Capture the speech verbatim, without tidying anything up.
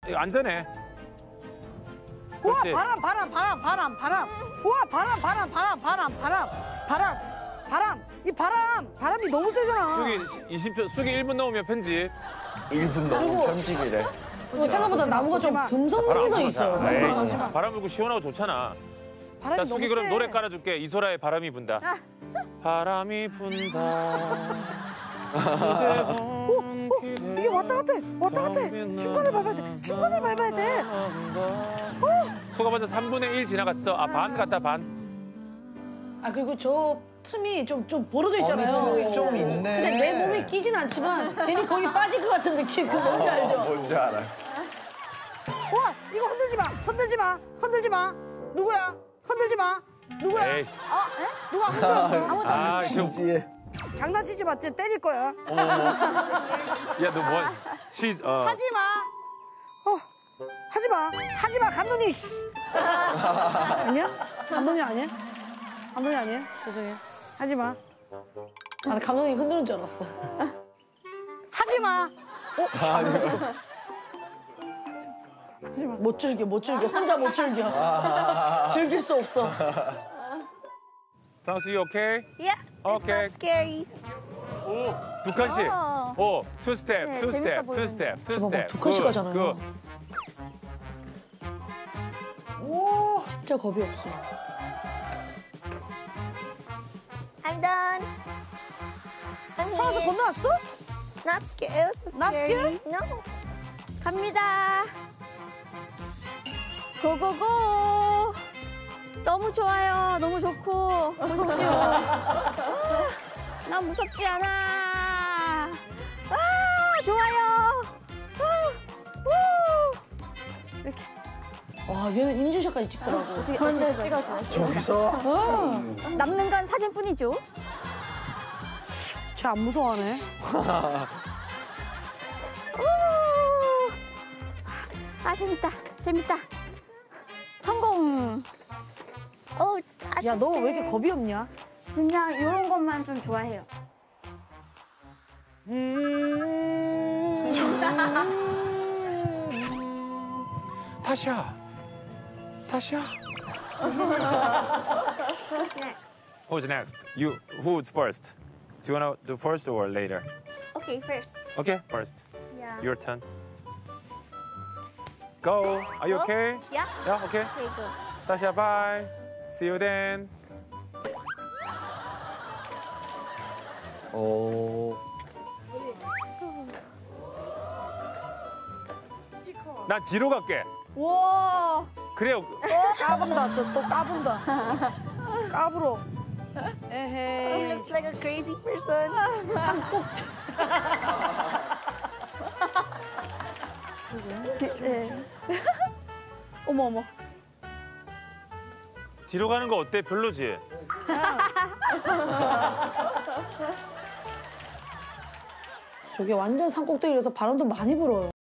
이거 안전해. 우와, 그렇지. 바람, 바람, 바람, 바람, 바람. 우와, 바람, 바람, 바람, 바람, 바람, 바람, 바람. 이 바람, 바람이 너무 세잖아. 수기 이십 초, 수기 일 분 넘으면 편집. 일 분 넘으면 편집이래. 어, 생각보다 나무가 좀 듬성듬성 서 있어요. 에이, 바람 불고 시원하고 좋잖아. 바람이 자, 너무 수기 그럼 세. 노래 깔아줄게. 이소라의 바람이 분다. 바람이 분다. 오, 오, 이게 왔다 갔다 해, 왔다 갔다 해. 중간을 밟아야 돼, 중간을 밟아야 돼. 수가 먼저 삼분의 일 지나갔어. 아, 반 갔다, 반. 아 그리고 저 틈이 좀 좀 벌어져 있잖아요. 틈이 좀 있네. 근데 내 몸이 끼진 않지만 괜히 거기 빠질 것 같은 느낌. 그 뭔지 알죠? 뭔지 알아. 우와, 이거 흔들지 마, 흔들지 마, 흔들지 마. 누구야? 흔들지 마. 누구야? 에이. 아, 에? 누가 흔들었어? 아무도 안 아, 저, 진지해. 장난치지 마, 때- 때릴 거야. 어머, 어머. 야, 너 뭐, 시, 어. 하지 마. 어, 하지 마, 하지 마, 감독님. 씨. 아니야? 감독님 아니야? 감독님 아니에요? 죄송해요. 하지 마. 아 감독님 흔드는 줄 알았어. 하지 마. 하지 마. 못 즐겨 못 즐겨 혼자 못 즐겨. 즐길 수 없어. 프랑스, you okay? Yeah, it's Okay. not scary. 오, 두 칸씩. 어. 오, 투 스텝, 네, 투 재밌어 스텝, 투 보이는데. 스텝, 투 저거 봐, 스텝. 두 칸씩 굿, 하잖아요. 굿. 오 진짜 겁이 없어. I'm done. I'm 프랑스 here. 건너왔어? Not scared. It wasn't Not scary. No. 갑니다. 고고고. 너무 좋아요. 너무 좋고. 보십시오. 난 무섭지 않아. 아, 좋아요. 우, 우. 이렇게. 와 얘는 인증샷까지 찍더라고. 저한테 찍어줘. 저기서? 남는 건 사진뿐이죠. 쟤 안 무서워하네. 우! 아 재밌다. 재밌다. 성공. 어, 야, 너 왜 이렇게 겁이 없냐? 그냥 이런 것만 좀 좋아해요. 타샤. 타샤. Who's next? Who's next? You, who's first? Do you want to do first or later? Okay, first. Okay, first. Yeah. Your turn. Go. Are you Go? okay? Yeah. Yeah, okay. Okay, good. Tasha, bye. See you then. 오. 난 뒤로 갈게. 와. 그래요. 까분다, 저 또 까분다. 까불어. He 에헤이. looks like a crazy person. 지- 네. 어머 어머. 뒤로 가는 거 어때? 별로지? 저게 완전 산꼭대기라서 바람도 많이 불어요.